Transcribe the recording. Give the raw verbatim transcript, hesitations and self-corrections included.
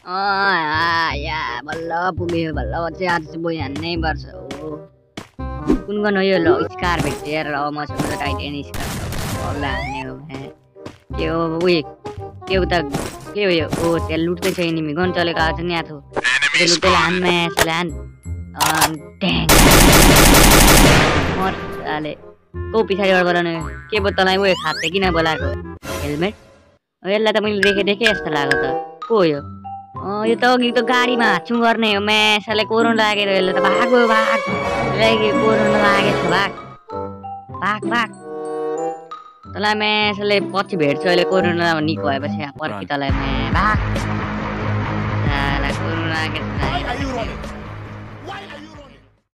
अँ या बल्ल पुग्यो बल्ल चाहिँ आज चाहिँ बोइ हान्नै पर्छ हो कुन कुन हो यो ल स्कार भेट्यो यार ल मसँग त टाइटेन स्कार बल्ल हान्ने हो के हो उयो के उता के हो यो ओ त्यहाँ लुट्दैछ एनिमी गन चलेको आएको छ नि आथो लुट्दै हान म्यासले हान ट्याङ मर्चाले को पछाडिबाट बोलाउने के पो तँलाई उयो खाते किन बोलाएको हेलमेट यसलाई त मैले देखेँ देखेँ जस्तो लाग्यो त को हो यो अँ यो त अघि त गाडीमा हाच्छौँ गर्ने हो म्यासले कोरोना लागेर यसले त भागो भाग कोरोना लागेको छ भाग भाग भाग तँलाई म्यासले पछि भेट्छु अहिले कोरोना निको भएपछि पर्खी तँलाई म्या भाग कोरोना लागेको छ